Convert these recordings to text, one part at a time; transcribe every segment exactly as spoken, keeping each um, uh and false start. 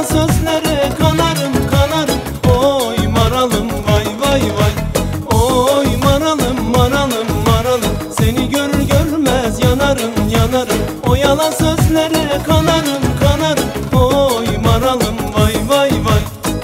sözlere kanarım kanarım. Oy maralım vay vay vay. Oy maralım maralım maralım. Seni görür görmez yanarım yanarım. O yalan sözlere kanarım kanarım. Oy maralım vay vay vay.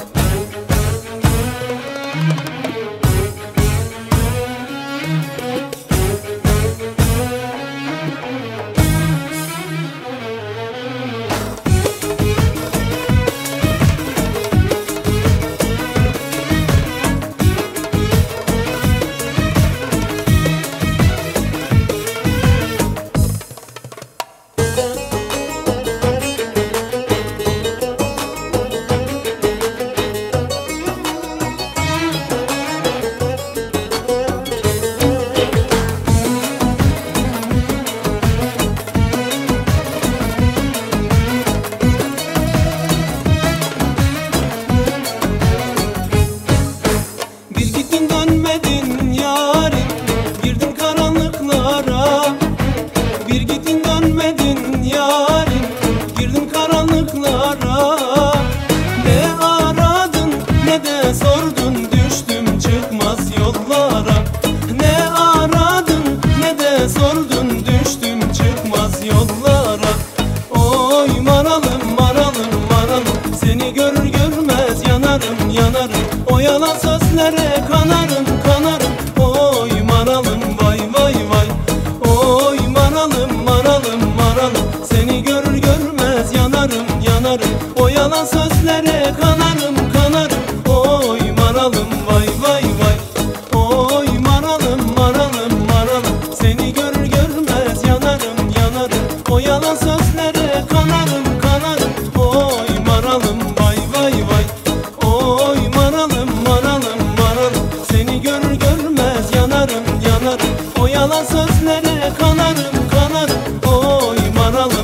Bir gittin dönmedin yarim, girdin karanlıklara. Ne aradın ne de sordun, düştüm çıkmaz yollara. Ne aradın ne de sordun, düştüm çıkmaz yollara. Oy maralım maralım maralım, seni görür görmez yanarım yanarım. O yalan sözlere kanarım kanarım. Oy maralım vay vay vay. Oy maralım maralım maralım, seni görür görmez yanarım yanarım. O yalan sözlere kanarım kanarım. Oy maralım vay vay vay. Oy maralım maralım maralım, seni görür görmez yanarım yanarım. O yalan sözlere kanarım kanarım. Oy maralım vay vay vay. Oy maralım maralım maralım, seni görür görmez yanarım yanarım. O yalan sözlere kanarım kanarım. Oy maralım.